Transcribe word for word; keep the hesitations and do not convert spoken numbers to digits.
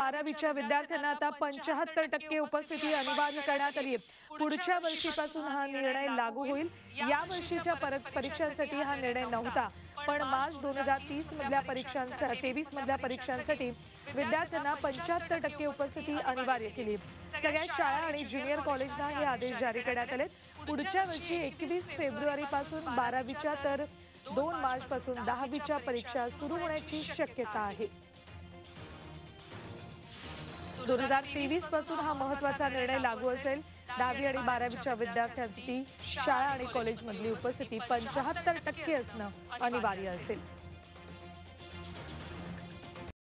बारावीच्या विद्यार्थ्यांना आता पंच्याहत्तर टक्के उपस्थिती अनिवार्य करण्यात आली आहे। पुढच्या वर्षीपासून हा निर्णय लागू होईल। या वर्षीच्या परीक्षांसाठी हा निर्णय नव्हता, पण मार्च दोन हजार तीस मधल्या परीक्षांसाठी तेवीस मधल्या परीक्षांसाठी विद्यार्थ्यांना पंच्याहत्तर टक्के उपस्थिती अनिवार्य केली। सगळ्या शाळा आणि ज्युनियर कॉलेजना हे आदेश जारी करण्यात आले। पुढच्या वर्षी एकवीस फेब्रुवारी पासून बारावीच्या तर दोन मार्च पासून दहावीच्या परीक्षा सुरू होण्याची शक्यता आहे। दोन हजार तेवीस पासून हा महत्त्वाचा निर्णय लागू असेल। दहावी आणि बारावीच्या विद्यार्थ्यांसाठी शाळा आणि कॉलेजमधली उपस्थिती पंच्याहत्तर टक्के असणं अनिवार्य असेल।